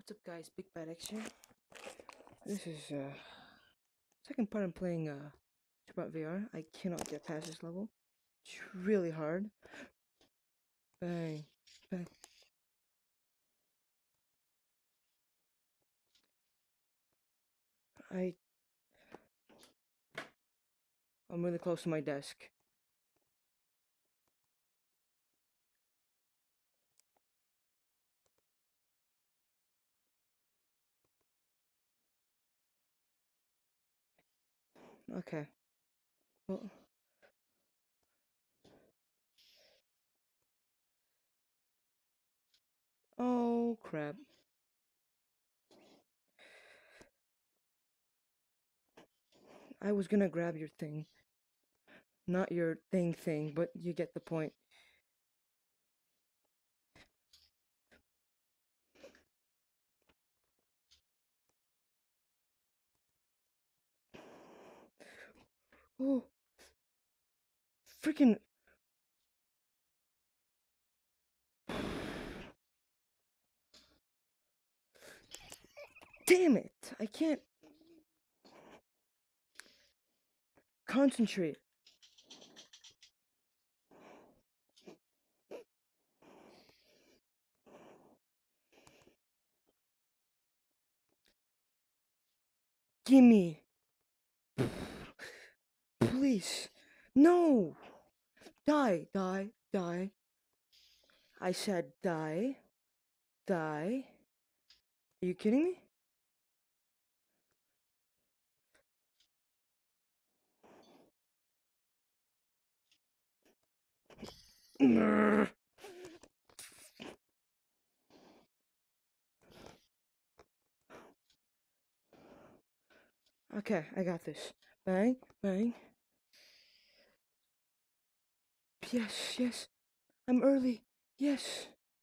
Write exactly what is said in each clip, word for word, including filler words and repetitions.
What's up, guys? Big Bad X here. This is uh second part I'm playing uh SuperHot V R. I cannot get past this level. It's really hard. Bang, bang. I I'm really close to my desk. Okay. Well. Oh crap. I was gonna grab your thing. Not your thing thing, but you get the point. Oh. Freaking. Damn it! I can't concentrate. Gimme. Please. No! Die, die, die. I said die. Die. Are you kidding me? Okay, I got this. Bang, bang. Yes, yes. I'm early. Yes.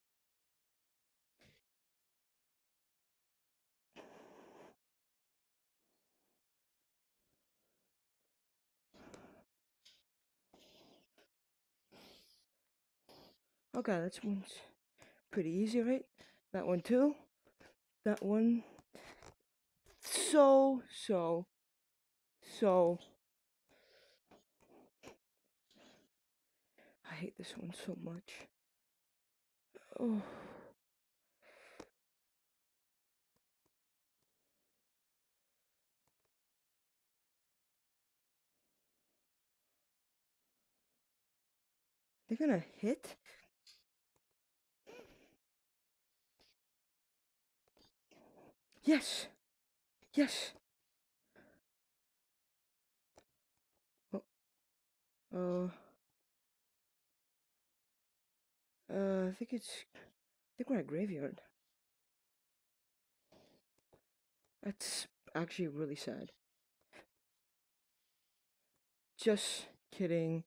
Okay, that's one's pretty easy, right? That one too. That one. So, so, so. I hate this one so much. Oh. They're gonna hit? Yes. Yes. Oh. Uh. Uh, I think it's. I think we're at graveyard. That's actually really sad. Just kidding.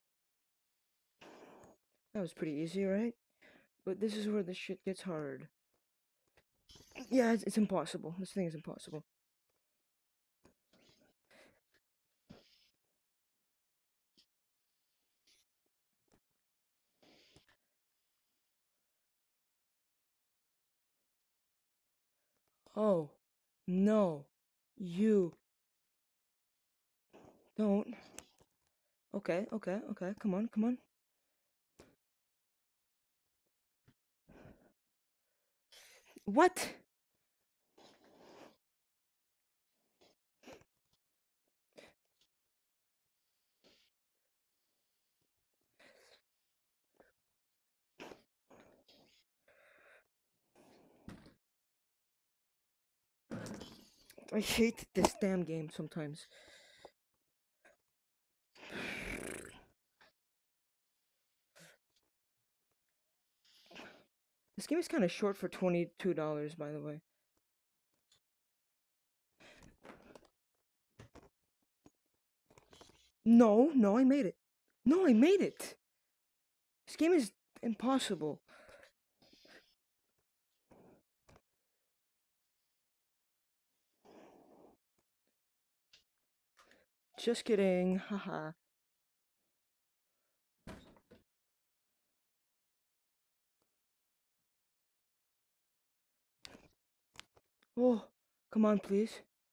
That was pretty easy, right? But this is where the shit gets hard. Yeah, it's, it's impossible. This thing is impossible. Oh, no. You don't. Okay, okay, okay. Come on, come on. What? I hate this damn game sometimes. This game is kind of short for twenty-two dollars, by the way. No, no, I made it. No, I made it. This game is impossible. Just kidding. Haha. Oh, come on, please.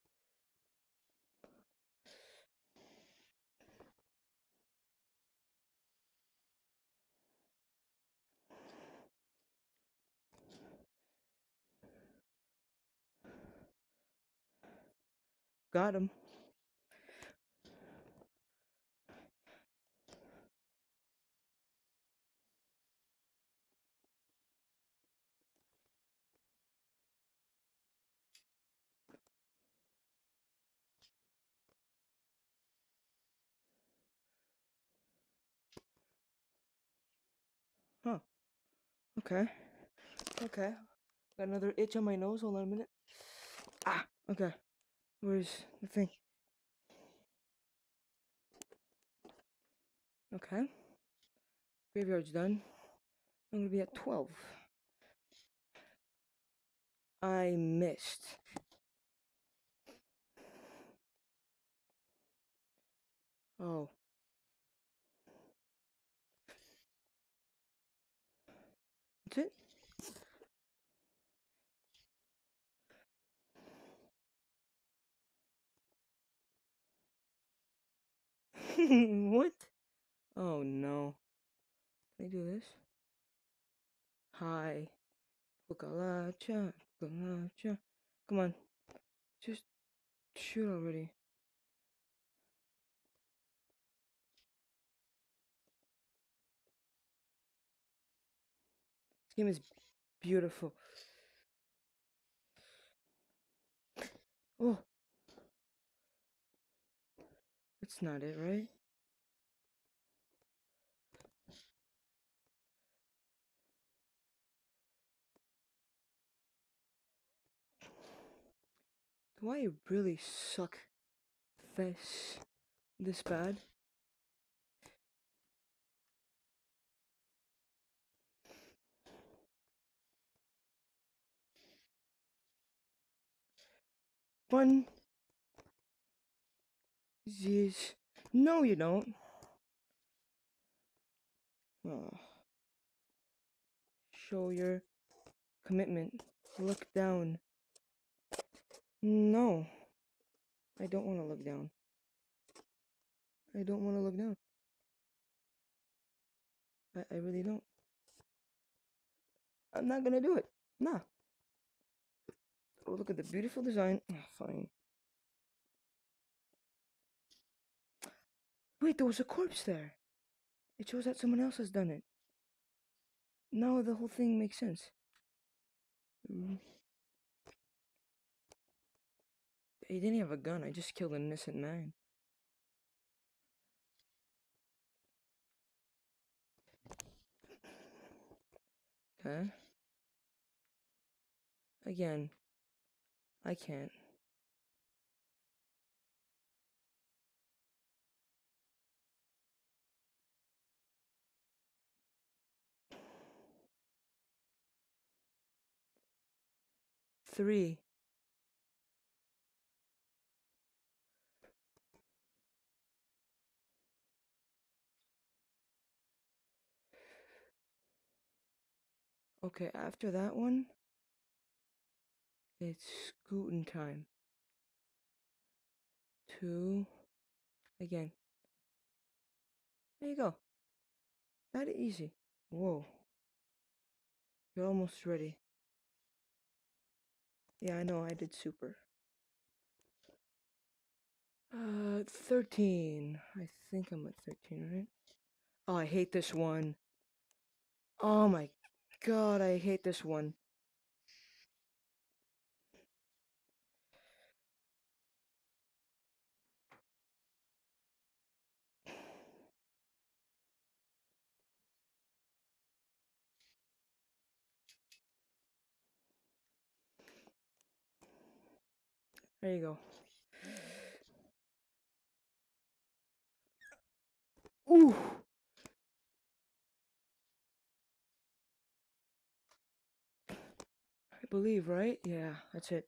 Got him. Huh. Okay. Okay. Got another itch on my nose. Hold on a minute. Ah. Okay. Where's the thing? Okay. Graveyard's done. I'm gonna be at twelve. I missed. Oh. That's it? What? Oh no. Can I do this? Hi. Cucaracha. Cucaracha. Come on. Just shoot already. This game is beautiful. Oh. That's not it, right? Do I really suck this this bad? One is no, you don't. Oh. Show your commitment. Look down. No, I don't want to look down. I don't want to look down. I, I really don't. I'm not gonna do it. Nah. Oh, look at the beautiful design. Fine. Wait, there was a corpse there. It shows that someone else has done it. Now the whole thing makes sense. Mm. He didn't have a gun. I just killed an innocent man. Okay. Again, I can't. Three. Okay, after that one, it's scooting time. Two. Again. There you go. That easy. Whoa. You're almost ready. Yeah, I know, I did super. Uh, thirteen. I think I'm at thirteen, right? Oh, I hate this one. Oh my god, I hate this one. There you go. Ooh! I believe, right? Yeah, that's it.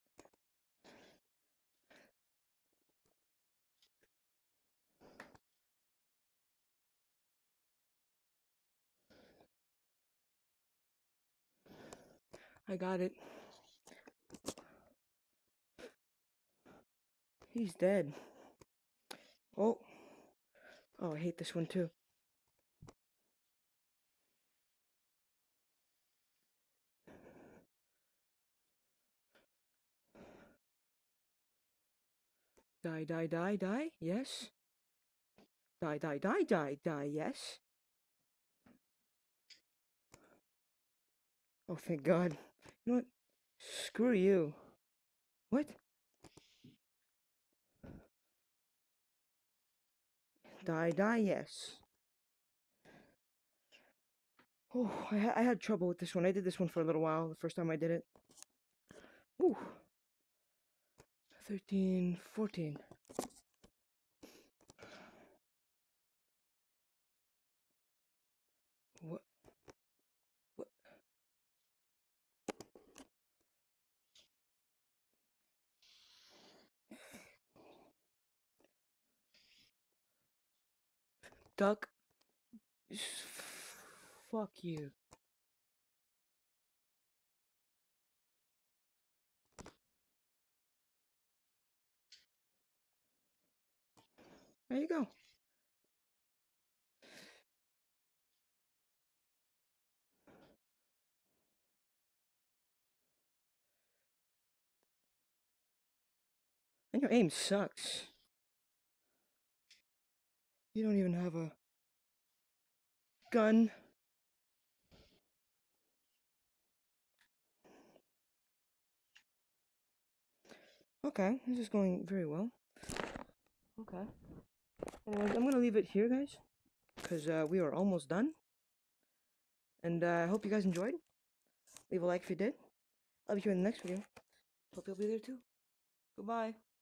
I got it. He's dead. Oh. Oh, I hate this one too. Die, die, die, die. Yes. Die, die, die, die, die. Yes. Oh, thank God. You know what? Screw you. What? Die, die, yes. Oh, I, ha I had trouble with this one. I did this one for a little while, the first time I did it. Ooh. thirteen, fourteen. What? What? Duck. Fuck you. There you go. And your aim sucks. You don't even have a gun. Okay, this is going very well. Okay. Anyways, I'm gonna leave it here, guys, because uh, we are almost done. And uh, I hope you guys enjoyed. Leave a like if you did. I'll be here in the next video. Hope you'll be there too. Goodbye.